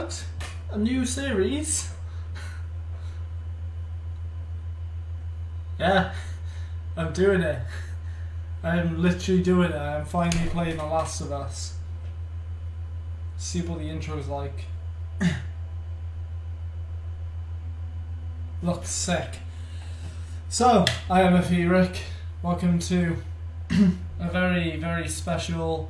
What? A new series? Yeah, I'm doing it. I'm literally doing it. I'm finally playing The Last of Us. See what the intro's like. Looks sick. So, I am Etheric. Welcome to a very, very special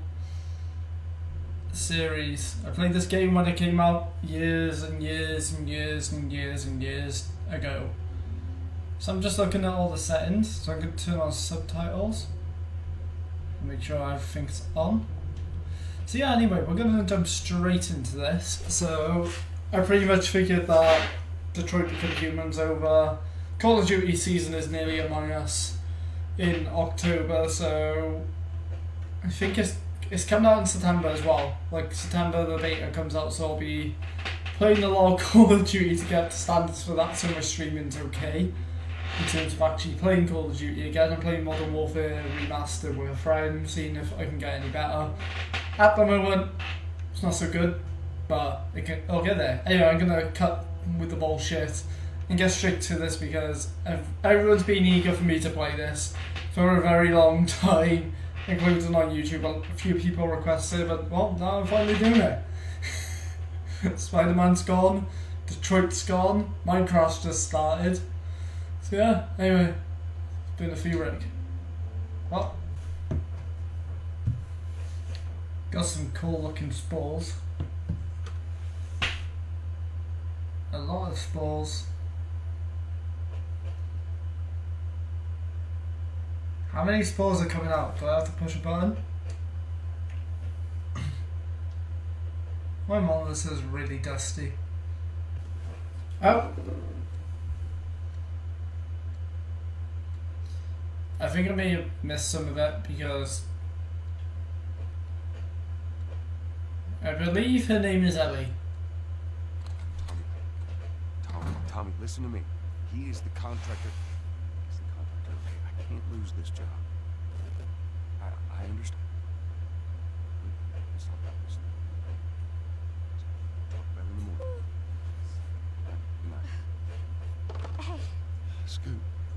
series. I played this game when it came out years and years and years and years and years ago. So I'm just looking at all the settings, so I can turn on subtitles. Make sure everything's on. So yeah, anyway, we're going to jump straight into this. So I pretty much figured that Detroit Become Human's over. Call of Duty season is nearly among us in October, so I think it's coming out in September as well. Like September the beta comes out, so I'll be playing a lot of Call of Duty to get the standards for that, so my streaming's okay. In terms of actually playing Call of Duty again, I'm playing Modern Warfare Remastered with a friend, seeing if I can get any better. At the moment, it's not so good, but I'll get there. Anyway, I'm going to cut with the bullshit and get straight to this because everyone's been eager for me to play this for a very long time, including on YouTube. A few people requested it, but well, now I'm finally doing it. Spider-Man's gone, Detroit's gone, Minecraft's just started. So yeah, anyway, it's been a few rig. Well, got some cool looking spores. A lot of spores. How many spores are coming out? Do I have to push a button? My monitor is really dusty. Oh! I think I may have missed some of it because I believe her name is Ellie. Tommy, listen to me. He is the contractor. He's the contractor. Okay, I can't lose this job. I understand. Let's talk about this. Talk about it in the morning. Good night. Hey. Scoot.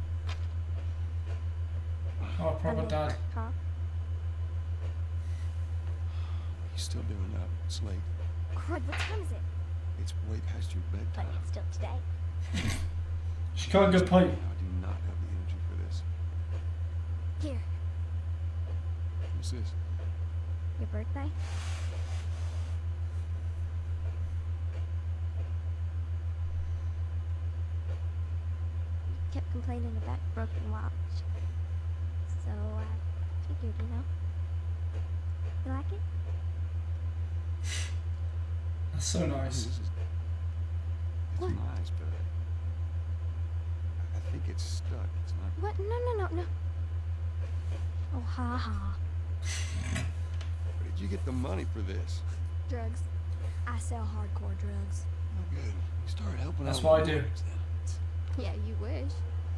Oh, proper dad. Huh? You still doing that? It's late. Crud, what time is it? It's way past your But bedtime. it's still today. She can't get pipe. I do not have the energy for this. Here, What's this? your birthday? You kept complaining about broken watch. So I figured, you know. You like it? That's so nice. It's What? nice, but I think it's stuck. It's not. What? No. Oh, ha ha. Where did you get the money for this? Drugs. I sell hardcore drugs. Oh, good. You started helping That's out what with I do. drugs then. Yeah, you wish.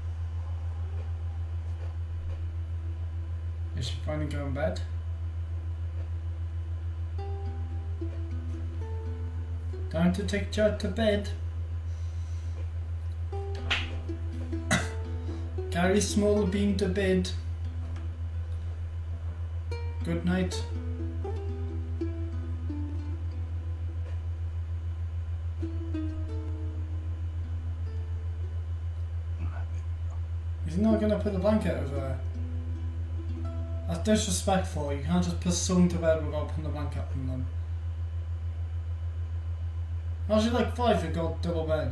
Is she finally going to bed? Time to take her to bed. Carry small bean to bed. Good night. He's not gonna put the blanket over there. That's disrespectful. You can't just put someone to bed without putting the blanket on them. How's she like 5 and got double bed?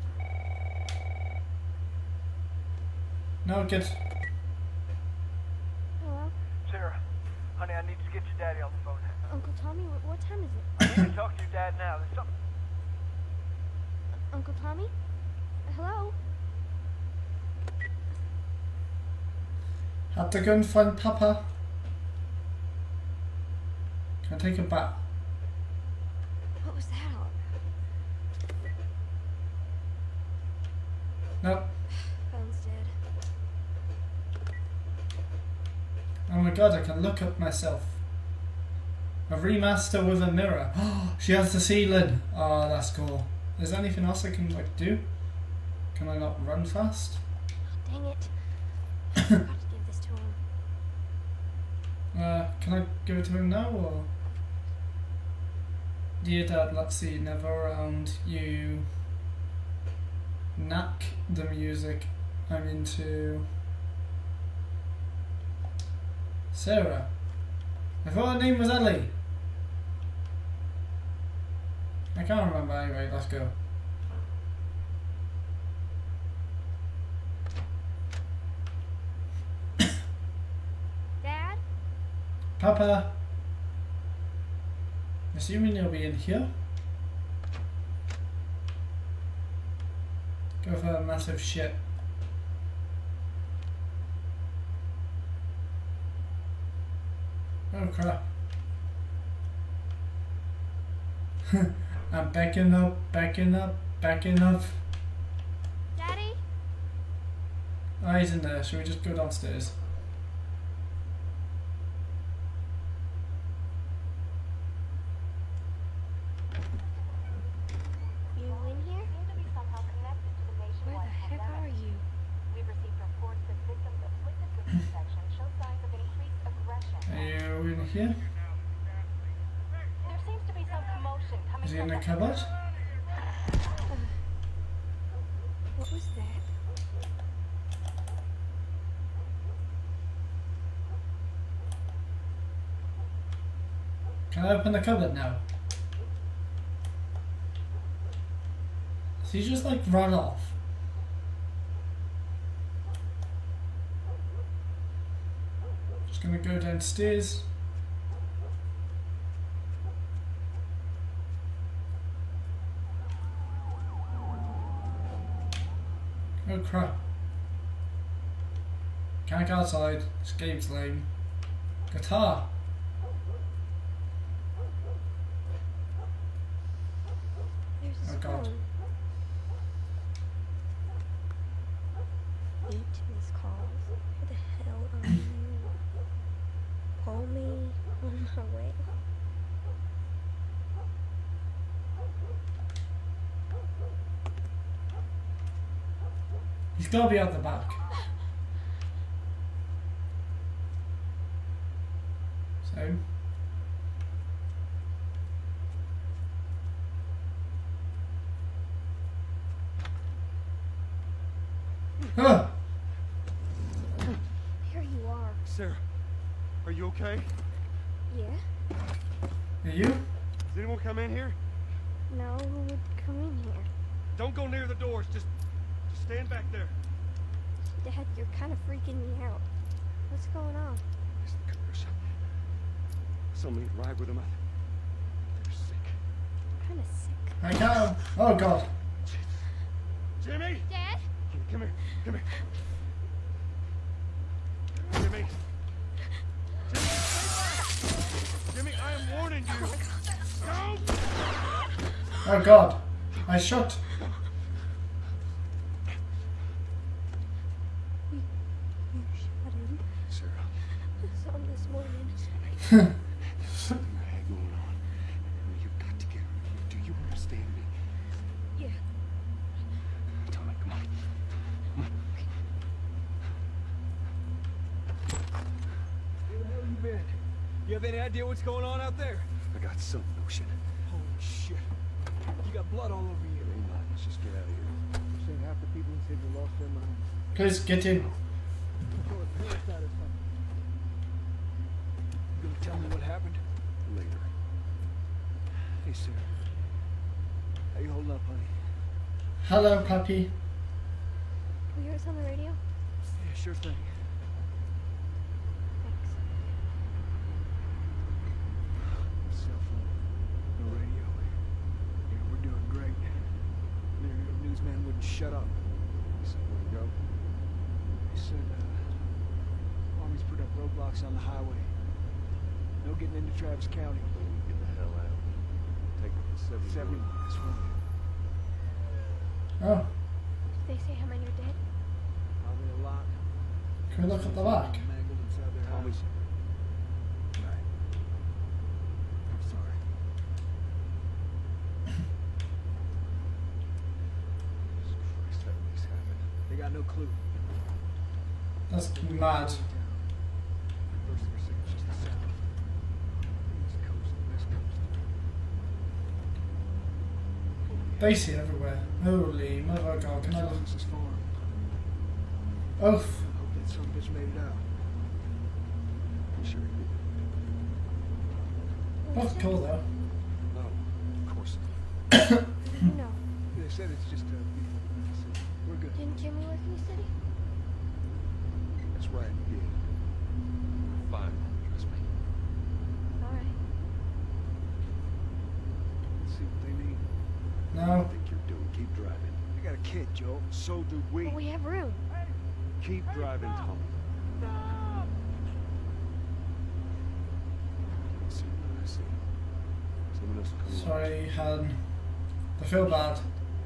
No, get. Hello? Sarah, honey, I need to get your daddy on the phone. Uncle Tommy, what time is it? I need to talk to your dad now. There's something. Uncle Tommy? Hello? Had to go and find Papa. Can I take a bath? What was that all about? Nope. Phone's dead. Oh my god, I can look at myself. A remaster with a mirror. She has the ceiling. Oh, that's cool. Is there anything else I can like do? Can I not run fast? Oh, dang it. I forgot to give this to him. Can I give it to him now or? Dear Dad, let's see, never around you. Knack the music. I'm into Sarah. I thought her name was Ellie. I can't remember anyway, let's go. Dad? Papa. Assuming you'll be in here. Go for a massive shit. Oh crap. I'm backing up, backing up, backing up. Daddy? Oh, he's in there. Should we just go downstairs? You in here? Seem to be somehow connected to the Where nationwide the heck pandemic. are you? We've received reports that victims afflicted with the infection show signs of increased aggression. Are you in here? There seems to be some commotion coming Is he in from the cupboard? What was that? Can I open the cupboard now? Does he just like run off? Just gonna go downstairs. Oh crap. Can't go outside. This game's lame. Guitar. There's a Oh, God. phone. 8 missed calls. Where the hell are you? Call me on my way. He's gotta be out the back. So. Ah! Here you are. Sarah, are you okay? Yeah? Are you? Does anyone come in here? No, who would come in here? Don't go near the doors. Just stand back there. Dad, you're kind of freaking me out. What's going on? Somebody ride with them. They're sick. I'm kind of sick. I can't. Oh god. Jimmy! Dad? Come here. Come here. Jimmy. Jimmy, I am warning you. Don't! Oh god. I shot. You shot him. Sarah, I saw him this morning. there's something I had going on. You've got to get her. Do you understand me? Yeah. Tommy, come on. Come on. Where the hell you been? You have any idea what's going on out there? I got some notion. Holy shit. You got blood all over you. Ain't nothing. Let's just get out of here. Saying half the people in Sydney lost their minds. Please get in. Throw a parasite or something. You gonna tell me what happened? Later. Hey, Sarah. How you holding up, honey? Hello, puppy. Can you hear us on the radio? Yeah, sure thing. Thanks. No cell phone. No radio. Yeah, we're doing great. The newsman wouldn't shut up. So where to go? He said, Army's put up roadblocks on the highway. No getting into Travis County. Get the hell out. Take the 71, that's right. Oh, Did they say how many are dead? Probably a lot. can we look at the back? Mangled inside their house. Tommy's. clue. That's mad. First thing I see was just the sound. East Coast, West Coast. Basie everywhere. Holy mother of God, can I look? This farm. Oof. I hope that son of a bitch made it out. I'm sure he did. That's cool though. No, of course not. You know. They said it's just beautiful. We're good. Didn't Jimmy work in the city? That's right, he did. Fine, trust me. Alright. Let's see what they need. No. I think you're doing. Keep driving. I got a kid, Joe. So do we. But we have room. Keep driving, Tom. I see what I see. Someone else will come along. Sorry, Han. I feel bad.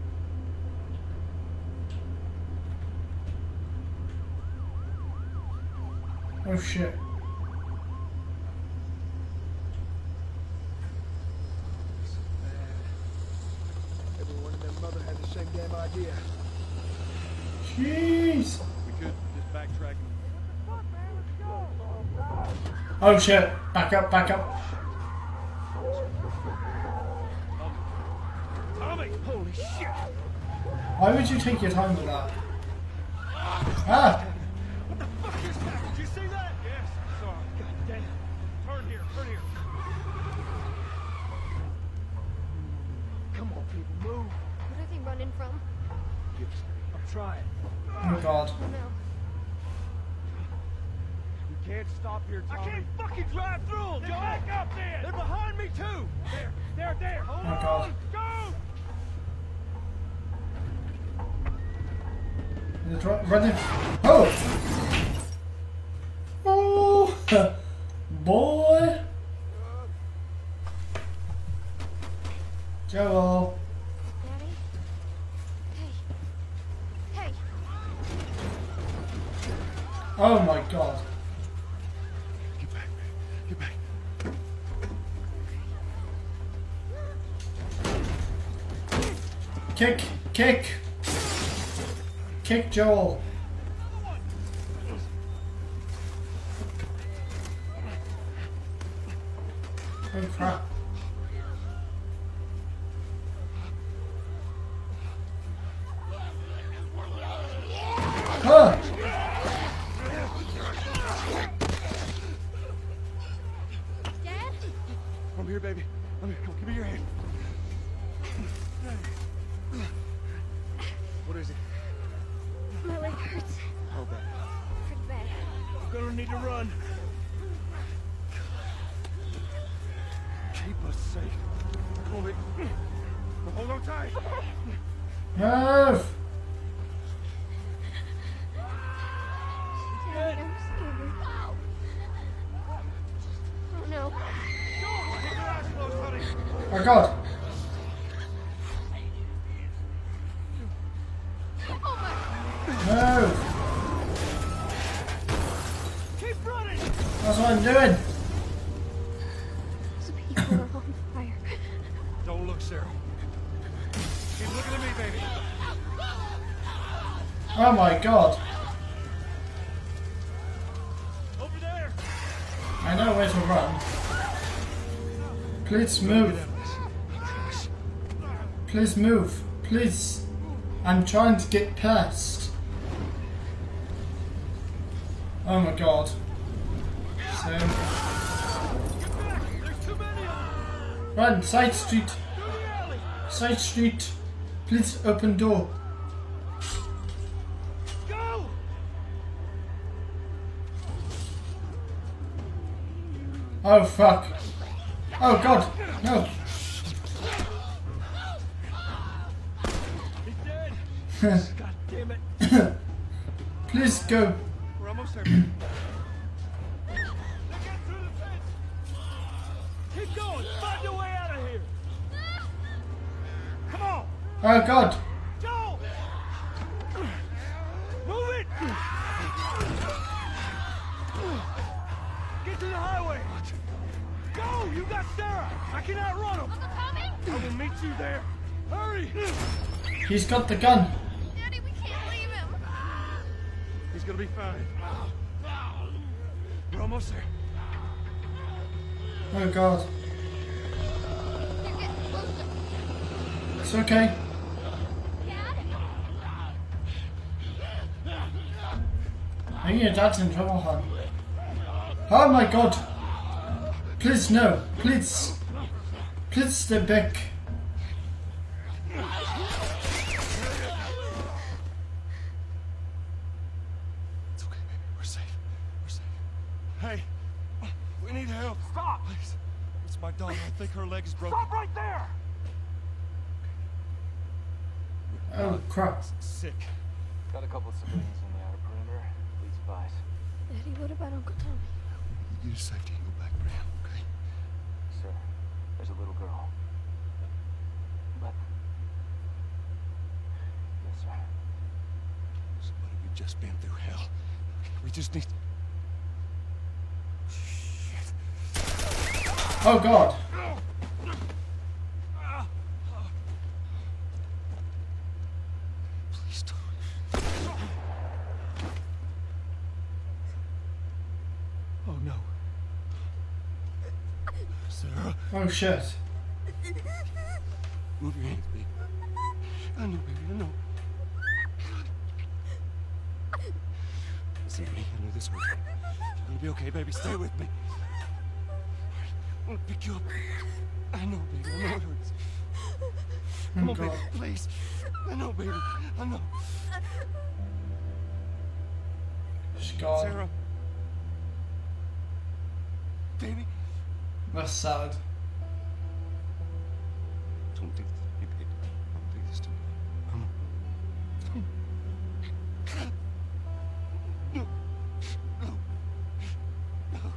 Oh shit. Everyone and their mother had the same damn idea. Jeez. We could just backtrack. Oh shit. Back up, back up. Tommy! Holy shit! Why would you take your time with that? Ah! What the fuck just happened? Did you see that? Yes, I saw it. God damn it. Turn here, turn here. Come on, people, move. What are they running from? I'm trying. Oh god. Oh no. We can't stop here, Tommy. I can't fucking drive through them, Joe! Back up there! They're behind me too! There! Hold Oh god. Go! Running. Oh! Oh! Boy! Joel. Daddy? Hey. Hey. Oh my god. Get back, man. Get back. Kick! Kick! Kick Joel. Oh crap. Ah! Dad? I'm here, baby. I'm here. Come, give me your hand. What is it? My leg hurts. How bad? Pretty bad. I'm gonna need to run. Keep us safe. Come on, baby. Now hold on tight. Move! Dad, I'm scared. Oh no. Keep your eyes closed, honey. Oh god. Move! Keep running! That's what I'm doing. Those people are on fire. Don't look, Sarah. Keep looking at me, baby. Oh my god. Over there! I know where to run. Please move. Please move. Please. I'm trying to get past. Oh my god. So. There's too many of them! Run, side street. Through the alley! Side street. Please open door. Go! Oh fuck. Oh god. No. He's dead! God damn it! Please go. We're almost there. They got through the fence! Keep going! Find your way out of here! Come on! Oh god. Joe! Move it! Get to the highway! Go! You got Sarah! I can outrun him! Uncle Tommy? I will meet you there! Hurry! He's got the gun. Daddy, we can't leave him. He's gonna be fine. We're almost there. Oh god. It's okay. I think your dad's in trouble, hon. Oh my god. Please no. Please. Please stay back. It's okay, baby. We're safe. We're safe. Hey, we need help. Stop! Please. It's my daughter. I think her leg is broken. Stop right there! Oh crap. Sick. Got a couple civilians on the outer perimeter. Please advise. Daddy, what about Uncle Tommy? You to safety and go back, Graham, okay? Sir, there's a little girl. But... Yes, sir. Somebody, we've just been through hell. We just need... Shit. Oh god. Please don't. Oh no. Sarah, Oh shit. move your hands, baby. I know, baby, I know. Listen to me, I know this hurts. You're gonna be okay, baby. Stay with me. I'm gonna pick you up. I know, baby, I know it hurts. Come on, God. baby, please. I know, baby, I know. She's gone. Sarah. Baby. That's sad. Don't do this to me, baby. Don't do this to me. Come on. No. No. No. No.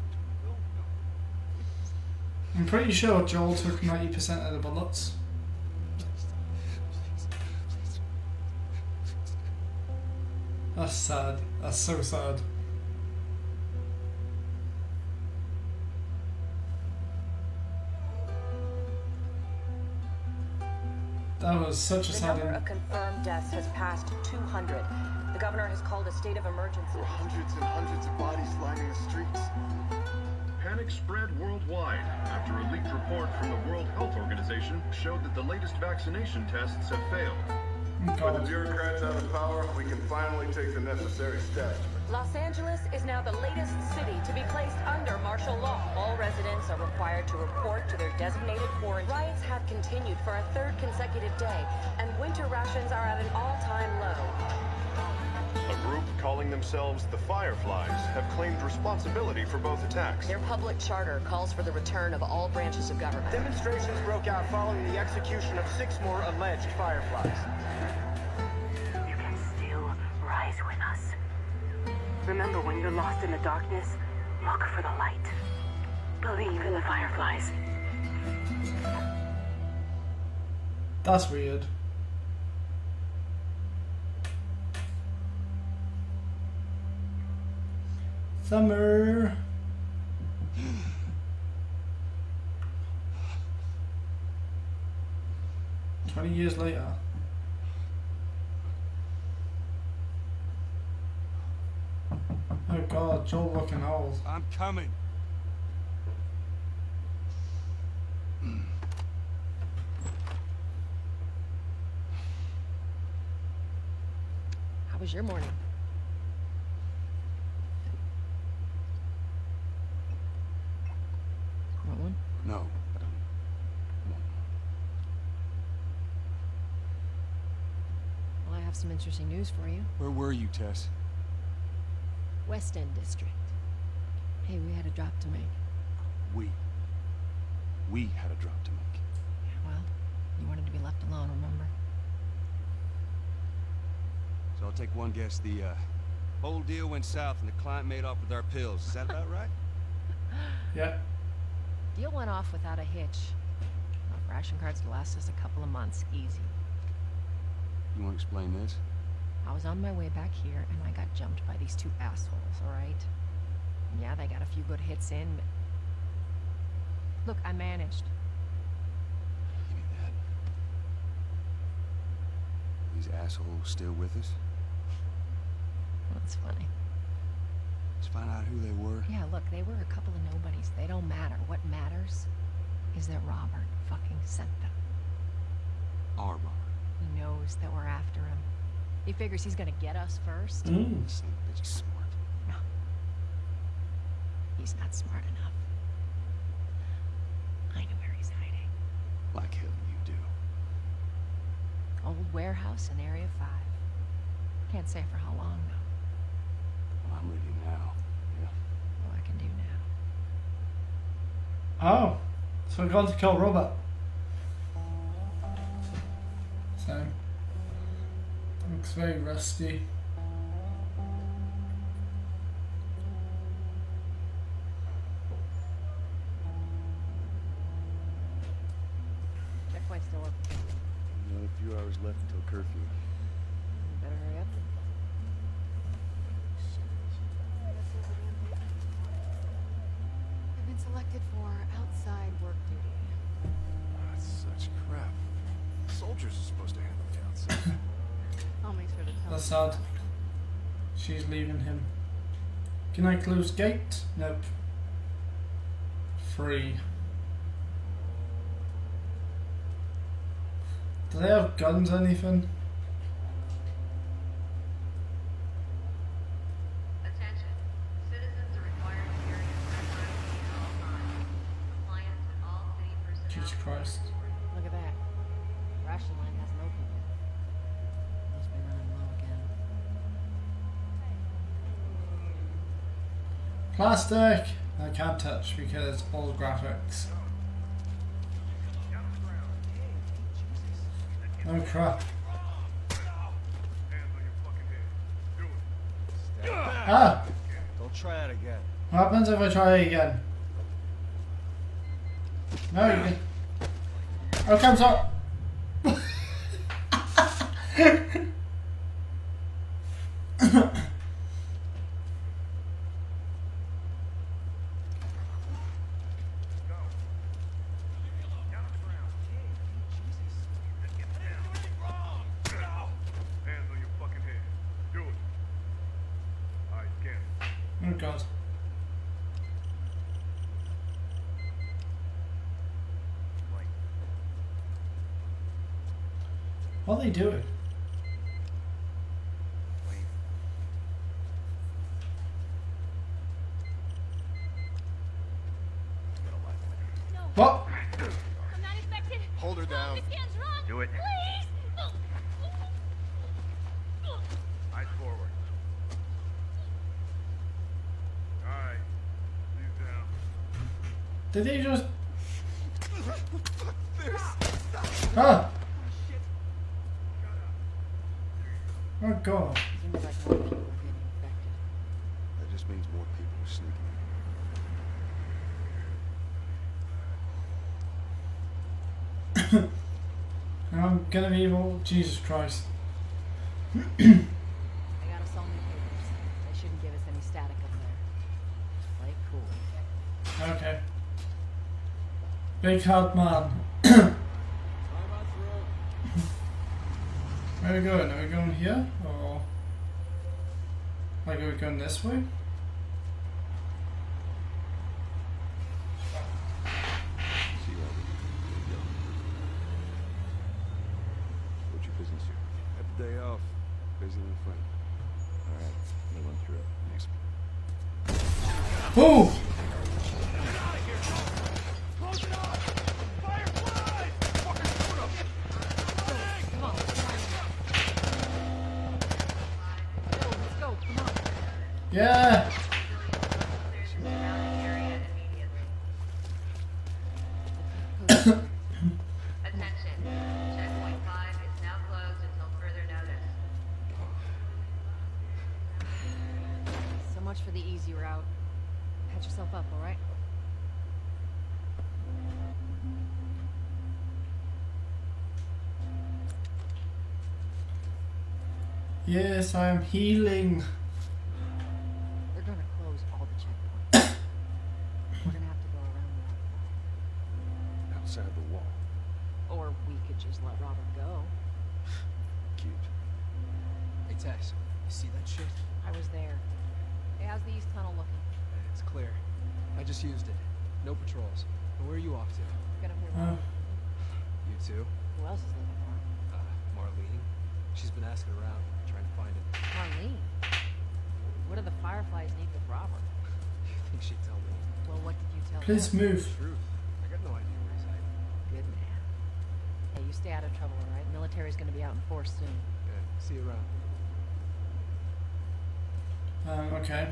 I'm pretty sure Joel took 90% of the bullets. That's sad. That's so sad. That was such a The sad number end. of confirmed deaths has passed 200. The governor has called a state of emergency. There are hundreds and hundreds of bodies lining the streets. Panic spread worldwide after a leaked report from the World Health Organization showed that the latest vaccination tests have failed. With the bureaucrats out of power, we can finally take the necessary steps. Los Angeles is now the latest city to be placed under martial law. All residents are required to report to their designated quarantine. Riots have continued for a third consecutive day, and winter rations are at an all-time low. A group calling themselves the Fireflies have claimed responsibility for both attacks. Their public charter calls for the return of all branches of government. Demonstrations broke out following the execution of 6 more alleged Fireflies. You can still rise with us. Remember, when you're lost in the darkness, look for the light. Believe in the Fireflies. That's weird. Summer. "20 years later." Oh god, Joel looking old. I'm coming. How was your morning? Want one? No, I don't. Come on. Well, I have some interesting news for you. Where were you, Tess? West End District. Hey, we had a drop to make. We had a drop to make. Well, you wanted to be left alone, remember? So I'll take one guess. The whole deal went south and the client made off with our pills. Is that about right? Yeah. Deal went off without a hitch. Enough ration cards to last us a couple of months, easy. You want to explain this? I was on my way back here, and I got jumped by these two assholes, alright? Yeah, they got a few good hits in, but... Look, I managed. Give me that. These assholes still with us? That's funny. Let's find out who they were. Yeah, look, they were a couple of nobodies. They don't matter. What matters is that Robert fucking sent them. Our Robert. He knows that we're after him. He figures he's gonna get us first. Son of a bitch, he's smart. No. He's not smart enough. I know where he's hiding. Like hell you do. Old warehouse in Area 5. Can't say for how long, though. Well, I'm ready now. Yeah. All I can do now. Oh, so we're going to kill Robert. So, looks very rusty. Checkpoint's still open. Another few hours left until curfew. Better hurry up. I've been selected for outside work duty. That's such crap. Soldiers are supposed to handle the outside. I'll make sure to tell That's sad. She's leaving him. Can I close gate? Nope. Free. Do they have guns or anything? Attention. Citizens are required to carry a firearm at all times. Compliance with all city personnel. Jesus Christ. Look at that. Ration line hasn't opened yet. Must be running low again. Plastic! I can't touch because all graphics. Oh crap. Ah! Don't try it again. What happens if I try it again? No, you can. Oh, come on! Oh god. What are they doing? What? I'm not infected. Hold her down. This hand's wrong. Do it. Please. Eyes forward. Alright. Leave down. Did they just... Ah! Oh god. Seems like more people are getting infected. That just means more people are sneaking I'm gonna be evil. Jesus Christ. They got us all new papers. They shouldn't give us any static up there. Just play it cool. Okay. Big hard man. Where are we going? Are we going here? Or... like, are we going this way? See you later. What's your business here? Have the day off. Busy with a friend. Alright, I'm gonna run through it. Thanks. Ooh! Close it off! Fireflies! Fucking shoot 'em! Come on. Let's go. Come on. Yeah! Attention. Checkpoint 5 is now closed until further notice. So much for the easy route. Patch yourself up, all right? Yes, I am healing. They're gonna close all the checkpoints. We're gonna have to go around the Outside the wall. wall. Or we could just let Robert go. Cute. Hey, Tess. You see that shit? I was there. Hey, how's the east tunnel looking? It's clear. I just used it. No patrols. And where are you off to? Get up here. You too? Who else is looking for him? Marlene. She's been asking around, trying to find it. Marlene? What do the Fireflies need with Robert? You think she'd tell me? Well, what did you tell her? Please move. Truth. I got no idea where he's hiding. Good man. Hey, you stay out of trouble, all right? Military's gonna be out in force soon. Yeah, see you around. Okay.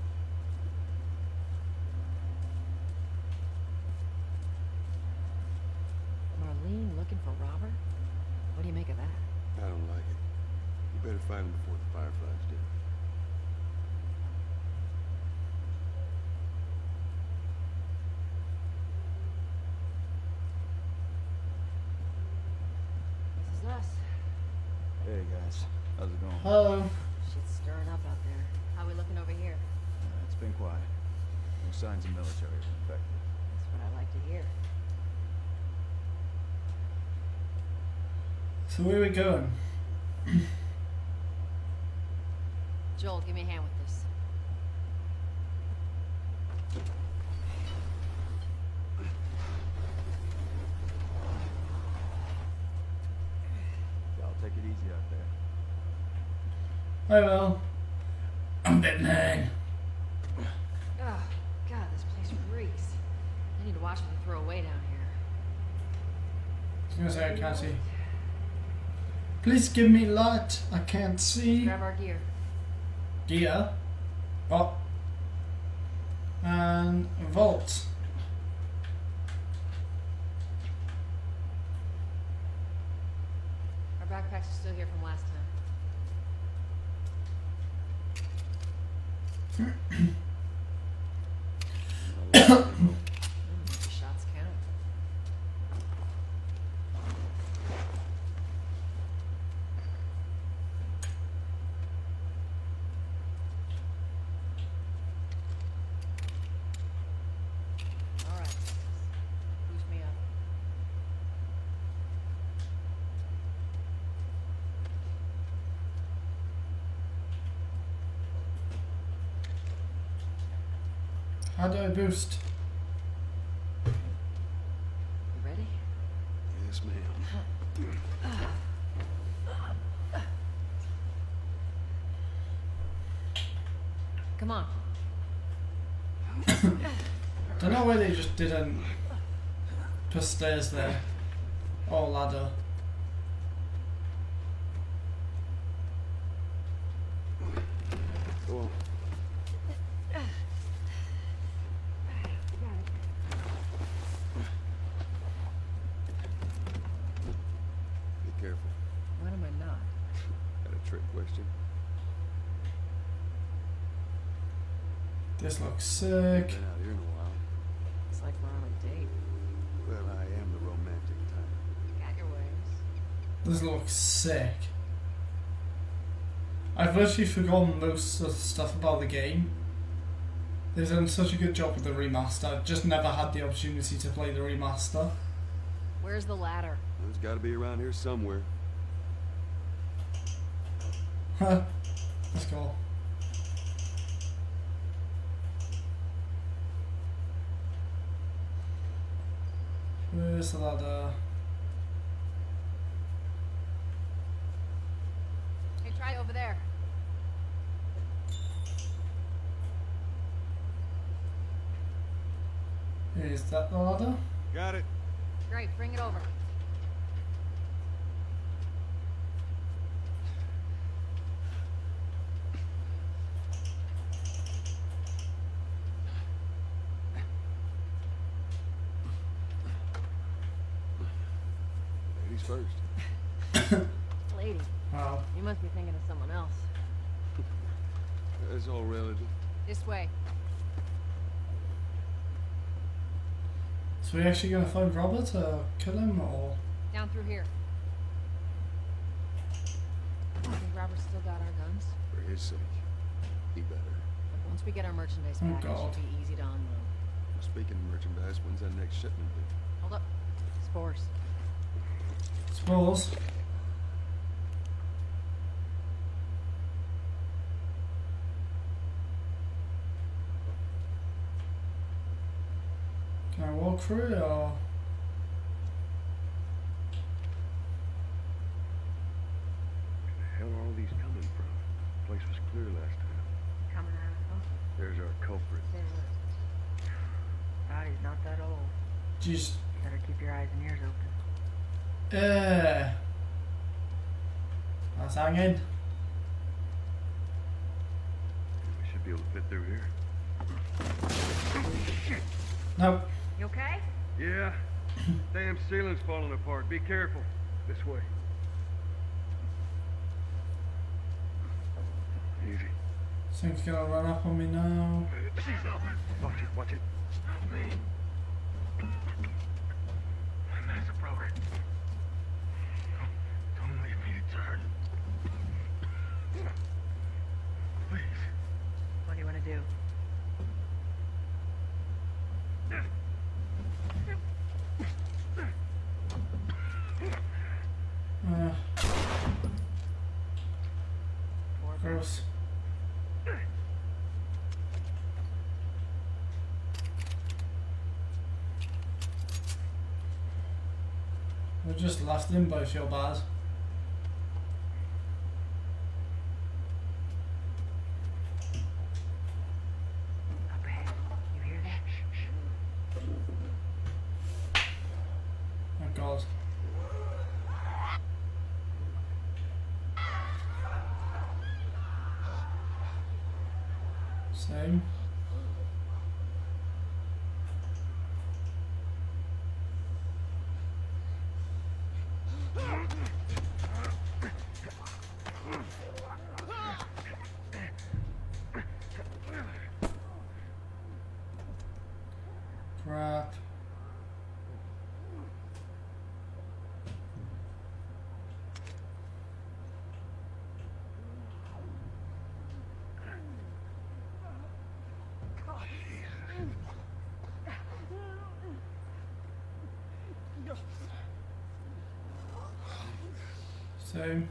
Marlene looking for Robert? What do you make of that? I don't like it. You better find him before the Fireflies do. This is us. Hey guys, how's it going? Hello. Shit's stirring up out there. How we looking over here? It's been quiet. No signs of military infected. That's what I like to hear. So where are we going? Joel, give me a hand with this. Y'all take it easy out I there. will. I'm Batman. Oh, God, this place reeks. I need to watch what we throw away down here. I was gonna say I can't see. Please give me light. I can't see. Grab our gear. Gear. Oh. And vault. Our backpacks are still here from last time. Shots count. All right. Boost me up. How do I boost? You ready? Yes, ma'am. Come on. Don't know why they just didn't put stairs there. Or ladder. Go on. Be careful. When am I not? Got a trick question? This looks Been sick. out here in a while. It's like we're on a date. Well, I am the romantic type. Got your ways. This looks sick. I've literally forgotten most of the stuff about the game. They've done such a good job with the remaster. I've just never had the opportunity to play the remaster. Where's the ladder? Well, it's got to be around here somewhere. Huh. Let's go. Where's the ladder? Hey, try over there. Is that the ladder? Got it. Great, bring it over. Ladies first. Lady. Wow. You must be thinking of someone else. That's all relative. This way. So we actually gonna find Robert or kill him or? Down through here. I think Robert's still got our guns. For his sake. He better. But once we get our merchandise Oh, back, it God. should be easy to unload. Speaking of merchandise, when's that next shipment due? Hold up. Spores. Spores. Can I walk through it or? Where the hell are all these coming from? The place was clear last time. Coming out of home. There's our culprit. Body's not that old. Jeez. Better keep your eyes and ears open. That's hanging. We should be able to fit through here. Nope. You okay? Yeah. Damn ceiling's falling apart. Be careful. This way. Easy. Thing's gonna run up on me now. Watch it, watch it. My mask broke. Don't leave me to turn. Please. What do you want to do? Gross. We just left him, but I feel bad. Up ahead. You hear that? Oh God. Same. Crap. Same.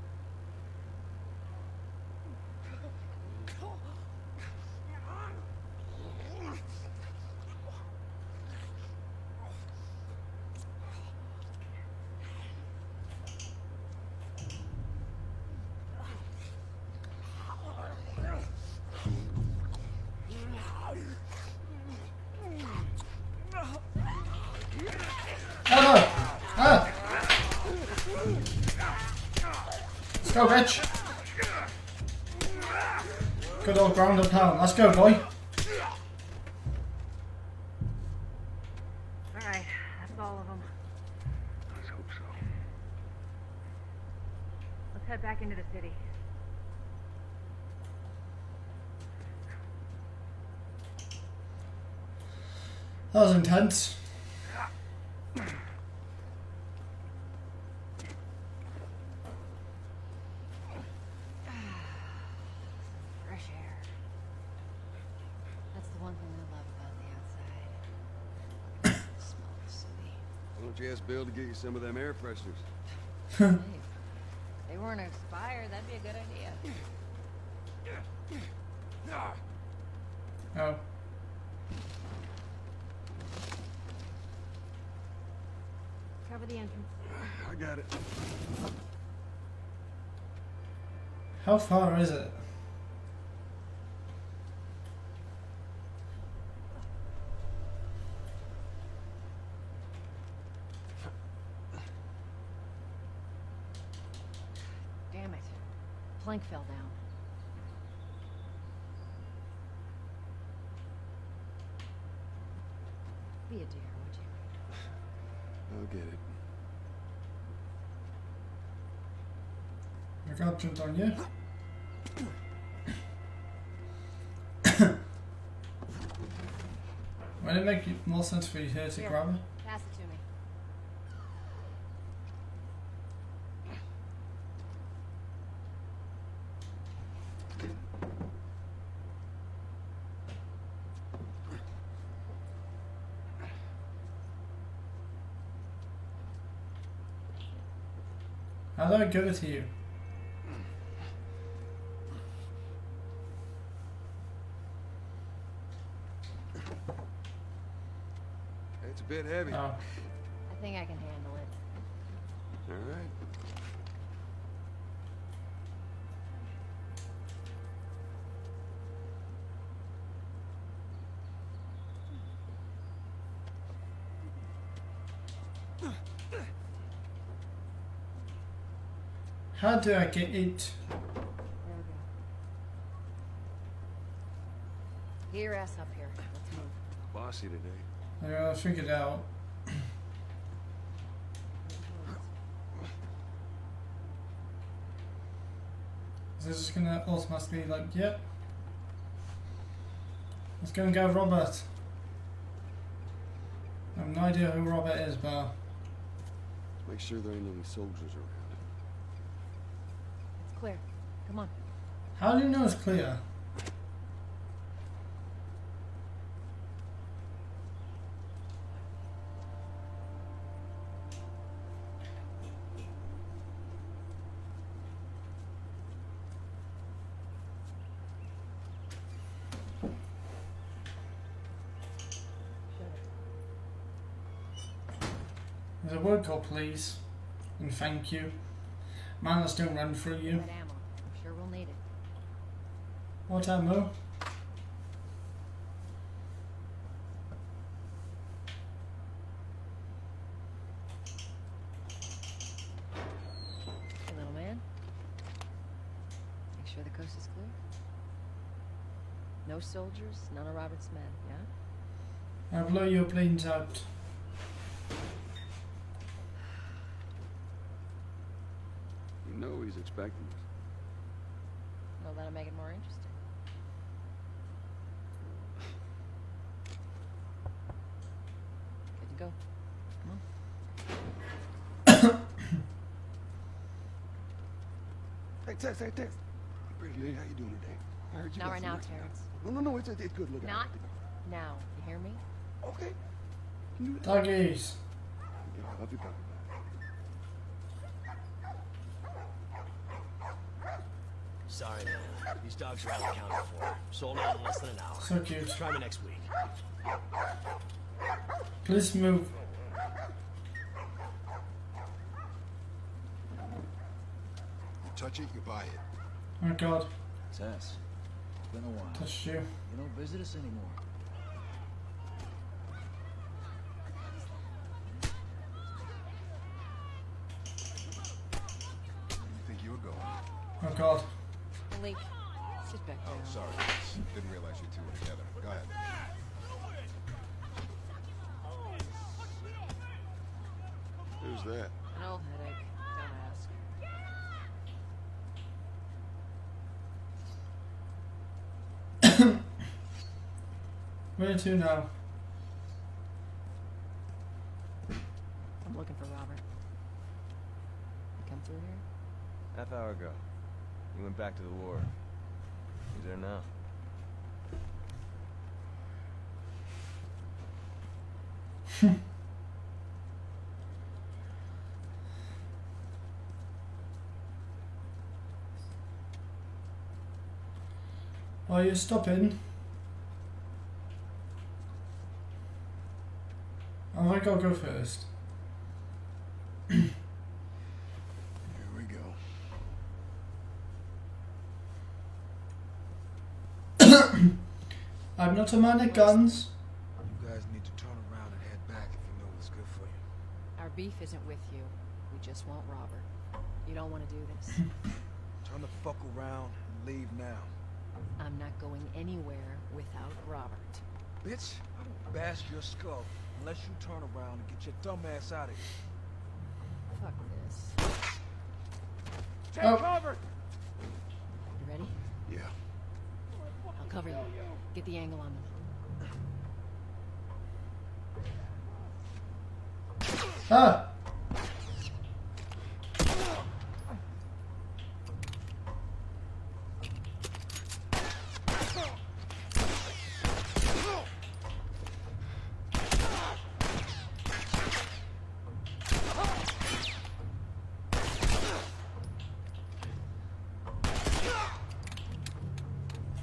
Let's go, bitch. Good old ground up pound. Let's go, boy. Alright, that's all of them. Let's hope so. Let's head back into the city. That was intense. Fresh air. That's the one thing I love about the outside. The smell of the city. Why don't you ask Bill to get you some of them air fresheners? Hey, if they weren't expired, that'd be a good idea. Oh. Cover the entrance. I got it. How far is it? Damn it. Plank fell down. Be a dear, would you? I'll get it. I got jumped on you. Would it make more sense for you here to grab it? Pass it to me. How do I give it to you? It's a bit heavy. Oh. I think I can handle it. All right. How do I get it? There we go. Get your ass up here. Let's move. Bossy today. I figured out. Is this just gonna automatically like, yep. Let's go and get Robert. I have no idea who Robert is, but Make sure there ain't any soldiers around. It's clear. Come on. how do you know it's clear? There's a word call, please, and thank you. Man, let's don't run through you. That ammo. I'm sure we'll need it. What ammo? Hey, little man. Make sure the coast is clear. No soldiers, none of Robert's men, yeah? I'll blow your planes out. You know he's expecting us. Well, that'll make it more interesting. Good to go. Come on. Hey, Tex, hey, Tex. Pretty lady, how you doing today? I heard you Not got right some now, merch. Terrence. No, it's good looking. Not now. You hear me? Okay. Can you do that? Doggies. Yeah, I love you, brother. Sorry, man. These dogs are all accounted for. Sold out in less than an hour. So cute. Try me next week. Please move. You touch it, you buy it. Oh god, Tess, it's been a while. touched you. You don't visit us anymore. Where do you think you were going? Oh god. Malik, sit back Oh, down. sorry. Didn't realize you two were together. Go ahead. Who's that? An old headache. Don't ask. Where to now? I'm looking for Robert. You come through here? Half hour ago. He went back to the war. He's there now. Are you stopping? I think I'll go first. Here we go. I'm not a man at guns. You guys need to turn around and head back if you know what's good for you. Our beef isn't with you. We just want Robert. You don't want to do this. Turn the fuck around and leave now. I'm not going anywhere without Robert. Bitch, I will bash your skull unless you turn around and get your dumb ass out of here. Fuck this. Take Oh. cover! You ready? Yeah. I'll cover you. Get the angle on them. Ah!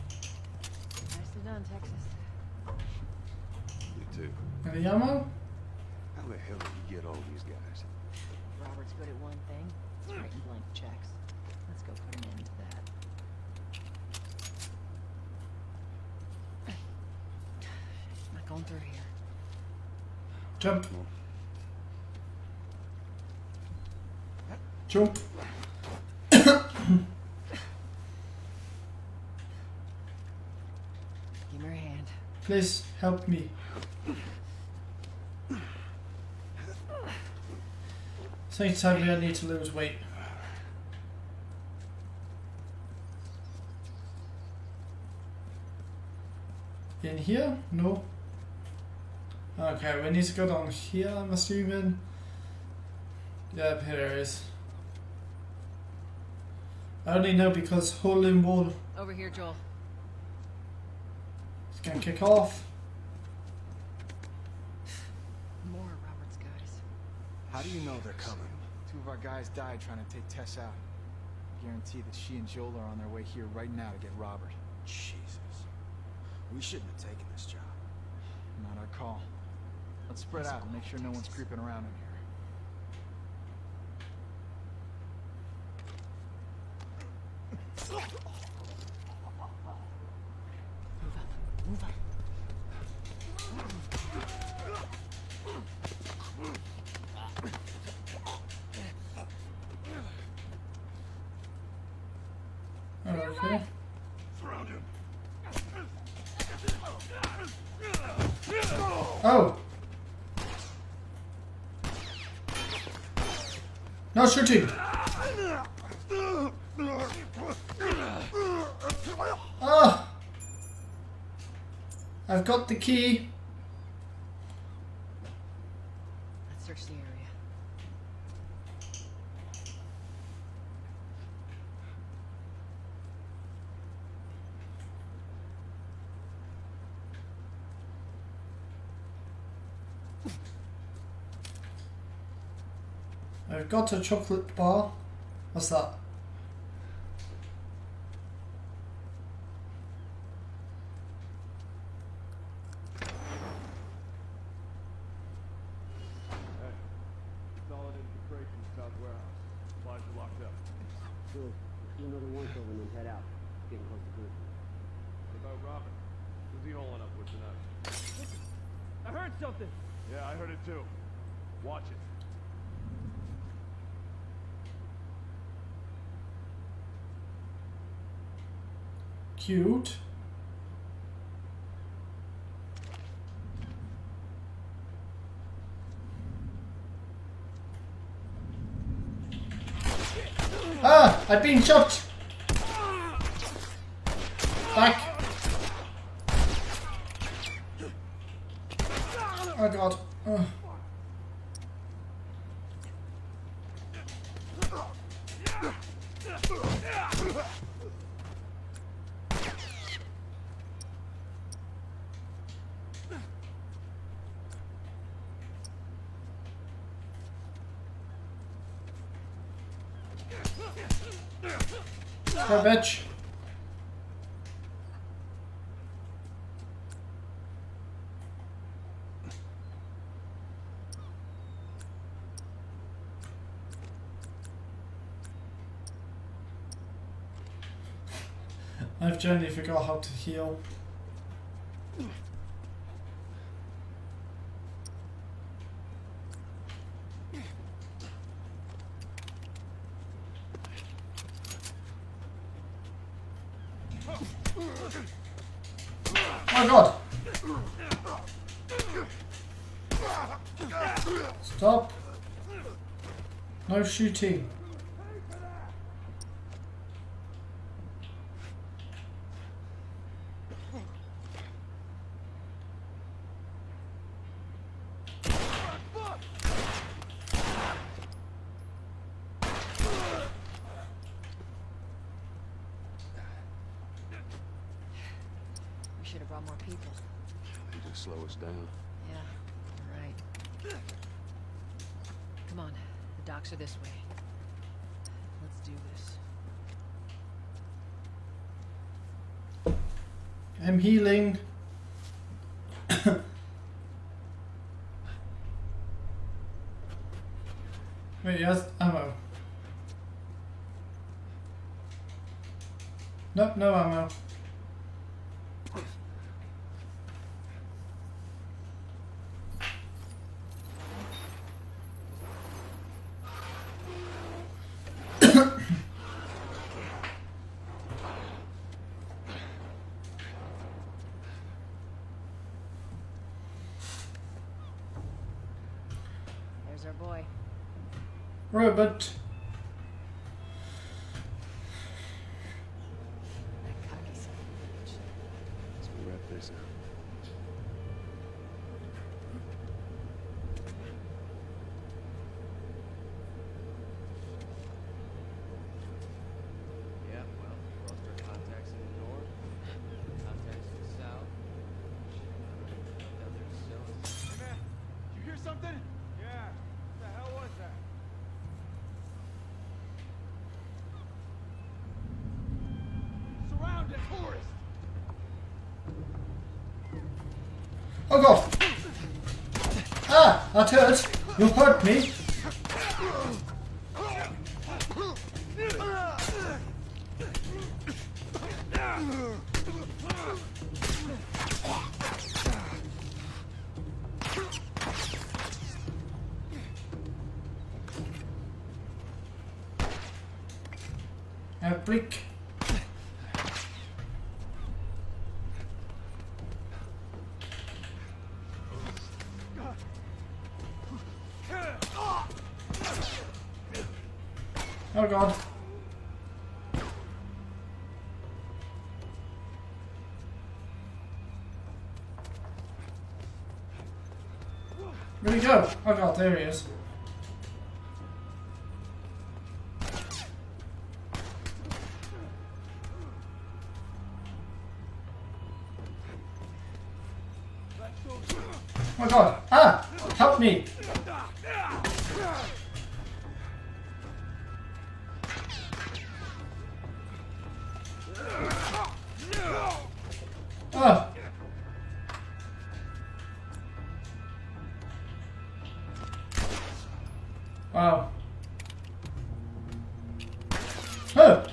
Nicely done, Texas. You too. Any ammo? How the hell did you get all these guys? Robert's good at one thing. It's writing blank checks. Let's go put an end to that. Not going through here. Jump. Jump. Give me your hand. Please help me. Same time I need to lose weight. In here? No. Okay, we need to go down here, I'm assuming. Yep, here it is. I only know because hole in wall. Over here, Joel. It's gonna kick off. More Robert's guys. How do you know they're coming? Two of our guys died trying to take Tess out. I guarantee that she and Joel are on their way here right now to get Robert. Jesus. We shouldn't have taken this job. Not our call. Let's spread out and make sure no one's creeping around in here. Move up. Okay. Surround him. Oh! No shooting! Ah! I've got the key. Let's search the area. I've got a chocolate bar. What's that? Solid infiltration, South Warehouse. Supplies are locked up. Cool. Let's do another once-over and then head out. It's getting close to good. What about Robert? Who's he holding up with tonight? Listen, I heard something. Yeah, I heard it too. Watch it. Cute. Ah! I've been shot! Back! Oh god. Oh. Go, bitch. I've generally forgot how to heal. Oh god! Stop! No shooting. We should have brought more people. They just slow us down. Yeah, you're right. Come on, the docks are this way. Let's do this. I'm healing. Wait, yes, ammo. Nope, no ammo. There's our boy. Robot. So we wrap this up. Yeah, well, lost our contacts in the north, contacts in the south. Down there still. Hey man, you hear something? Yeah. What the hell was that? Surrounded tourists. Oh god! Ah! That hurts! You hurt me! A brick. Oh god. Where'd he go? Oh god, there he is. Oh god. Ah! Help me! Ah! Wow. Oh!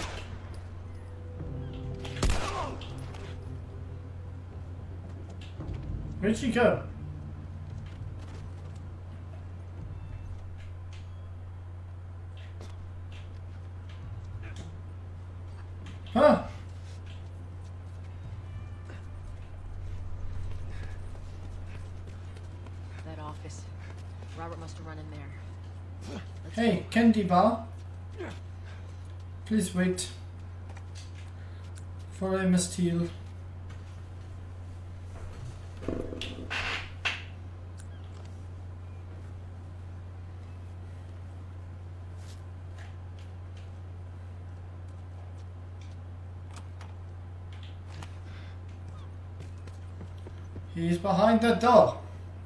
Where'd she go? Huh? That office. Robert must have run in there. Hey, candy bar. Please wait. For I must heal. He's behind the door.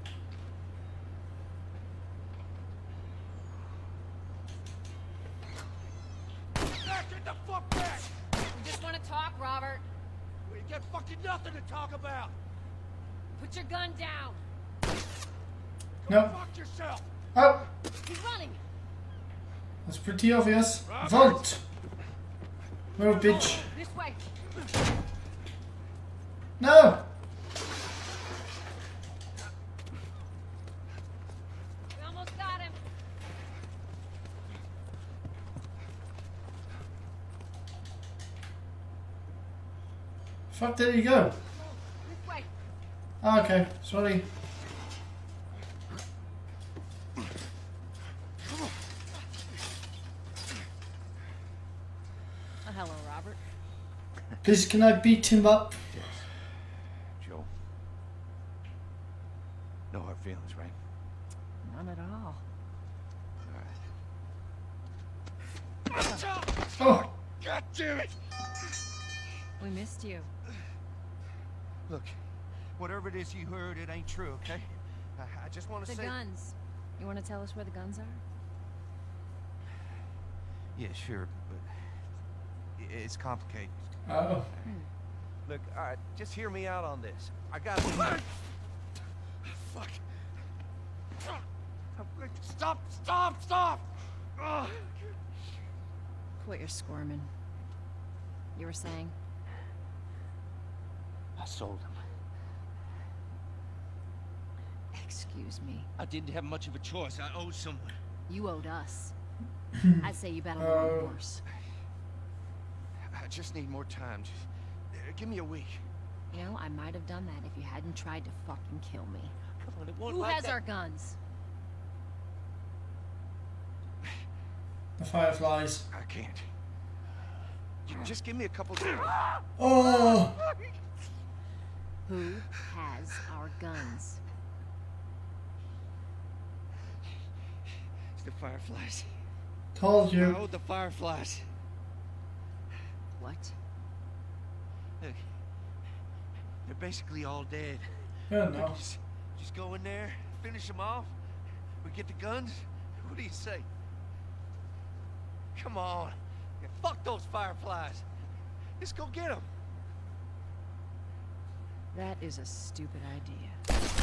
Get the fuck back! We just want to talk, Robert. We got fucking nothing to talk about. Put your gun down. No. Fuck yourself. Oh, He's running. that's pretty obvious. Vault. Little bitch. This way. No. We almost got him. Fuck, there you go. This way. Ah, okay, sorry. Oh, hello, Robert. Please, can I beat him up? Joe. No hard feelings, right? None at all. Oh. God damn it! We missed you. Look, whatever it is you heard, it ain't true, okay? I just want to The say... guns. You want to tell us where the guns are? Yeah, sure, but it's complicated. Oh. Look, all right, just hear me out on this. I got... Fuck. Stop! Stop! Stop! Ugh. Quit your squirming. You were saying? I sold him. Excuse me. I didn't have much of a choice. I owed someone. You owed us. I'd say you better learn worse. I just need more time. Just, give me a week. You know, I might have done that if you hadn't tried to fucking kill me. Come on, it won't Who like has that. our guns? The Fireflies. I can't. Just give me a couple days. Oh! Who has our guns? It's the Fireflies. Told you. I owed the Fireflies. What? Look, they're basically all dead. Yeah, no. Just go in there, finish them off. We get the guns. What do you say? Come on. Yeah, fuck those Fireflies. Let's go get them. That is a stupid idea.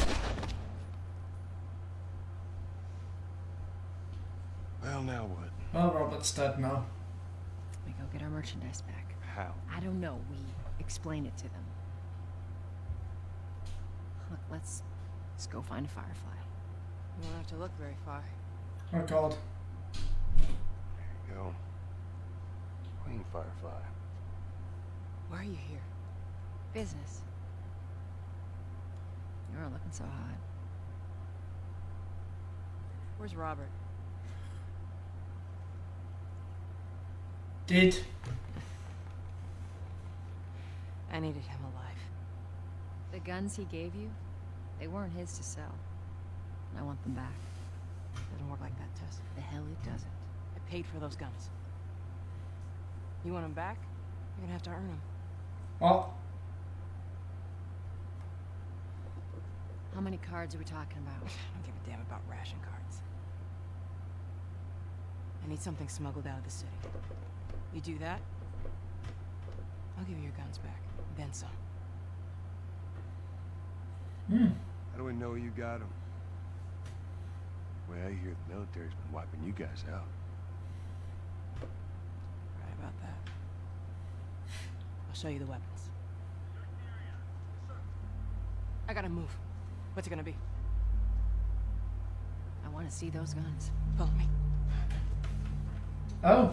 Well, now what? Well, Robert's dead now. We go get our merchandise back. How? I don't know. We explain it to them. Look, let's go find a Firefly. You won't have to look very far. Oh God. There you go. Queen Firefly. Why are you here? Business. You're looking so hot. Where's Robert? Did. I needed him alive. The guns he gave you, they weren't his to sell. And I want them back. Doesn't work like that, Tess. The hell it doesn't. I paid for those guns. You want them back? You're gonna have to earn them. What? How many cards are we talking about? I don't give a damn about ration cards. I need something smuggled out of the city. You do that, I'll give you your guns back. Then some. How do we know you got them? Well, I hear the military's been wiping you guys out. Right about that. I'll show you the weapons. I gotta move. What's it gonna be? I want to see those guns. Follow me. Oh.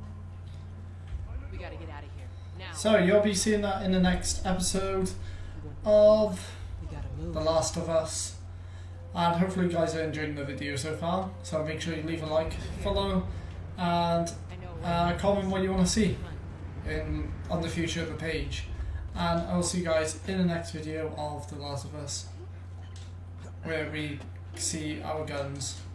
We gotta get out of here. Now. So you'll be seeing that in the next episode of The Last of Us. And hopefully you guys are enjoying the video so far. So make sure you leave a like, follow, and comment what you want to see on the future of the page. And I will see you guys in the next video of The Last of Us, where we see our guns.